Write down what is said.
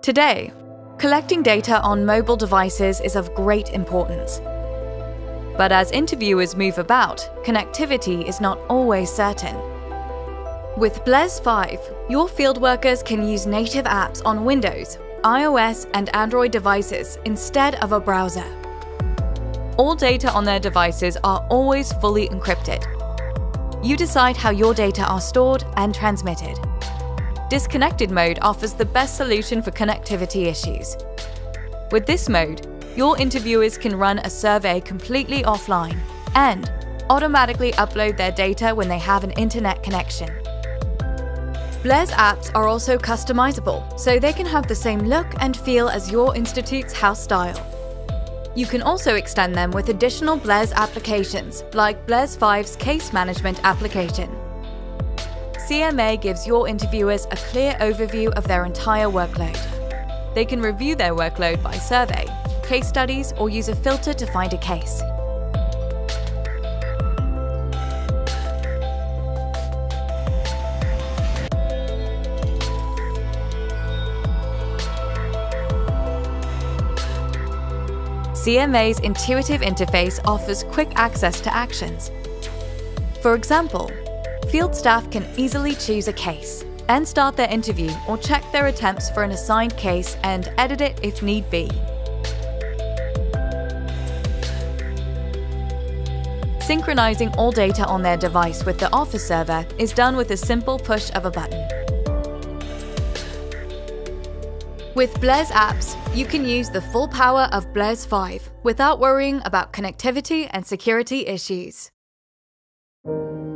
Today, collecting data on mobile devices is of great importance. But as interviewers move about, connectivity is not always certain. With Blaise 5, your field workers can use native apps on Windows, iOS, and Android devices instead of a browser. All data on their devices are always fully encrypted. You decide how your data are stored and transmitted. Disconnected mode offers the best solution for connectivity issues. With this mode, your interviewers can run a survey completely offline and automatically upload their data when they have an internet connection. Blaise apps are also customizable, so they can have the same look and feel as your institute's house style. You can also extend them with additional Blaise applications, like Blaise 5's case management application. CMA gives your interviewers a clear overview of their entire workload. They can review their workload by survey, case studies, or use a filter to find a case. CMA's intuitive interface offers quick access to actions. For example, field staff can easily choose a case and start their interview or check their attempts for an assigned case and edit it if need be. Synchronizing all data on their device with the Office server is done with a simple push of a button. With Blaise apps, you can use the full power of Blaise 5 without worrying about connectivity and security issues.